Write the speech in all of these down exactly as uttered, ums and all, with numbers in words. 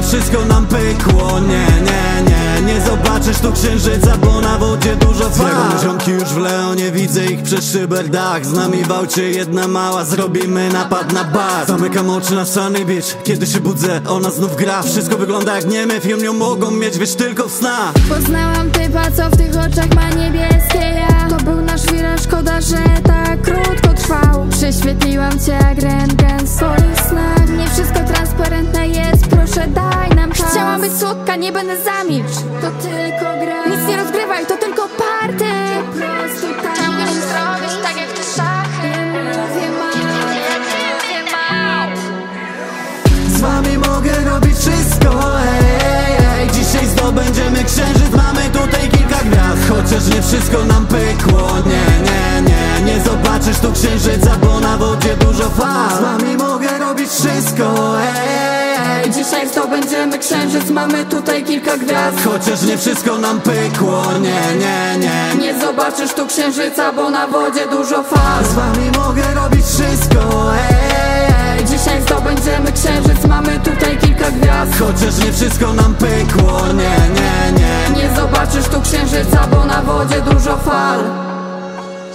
wszystko nam pykło. Nie, nie, nie, nie zobaczysz tu księżyca, bo na wodzie dużo fal. Ziomki już w Leonie, widzę ich przez szyberdach. Z nami w aucie jedna mała, zrobimy napad na bar. Zamykam oczy na Sunny Beach, kiedy się budzę, ona znów gra. Wszystko wygląda jak niemy film, ją mogą mieć, wiesz, tylko w snach. Poznałam typa, co w tych oczach ma niebieskie ja. To był nasz chwila, szkoda, że tak krótko trwał. Prześwietliłam cię jak rentgen w swoich snach. Nie wszystko transparentne jest, proszę daj nam czas. Chciałam być słodka, nie będę zamilcz. To tylko gra, nic nie rozgrywaj, to tylko party. Po prostu tak. Chciałbym zrobić tak jak te szachy. Mówię mam, mówię mam. Z wami mogę robić wszystko, ej, ej. Dzisiaj zdobędziemy księżyc, mamy tutaj kilka gwiazd. Chociaż nie wszystko nam pykło, nie, nie, nie. Nie zobaczysz tu księżyca, bo na wodzie dużo fal. Z wami mogę robić wszystko, ej, ej. Dzisiaj zdobędziemy księżyc, mamy tutaj kilka gwiazd. Chociaż nie wszystko nam pykło, nie, nie, nie. Nie zobaczysz tu księżyca, bo na wodzie dużo fal. Z wami mogę robić wszystko, ej, ej. Dzisiaj zdobędziemy księżyc, mamy tutaj kilka gwiazd. Chociaż nie wszystko nam pykło, nie, nie, nie. Nie zobaczysz tu księżyca, bo na wodzie dużo fal.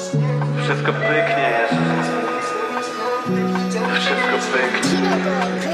Wszystko pyknie jeszcze. Wszystko pyknie.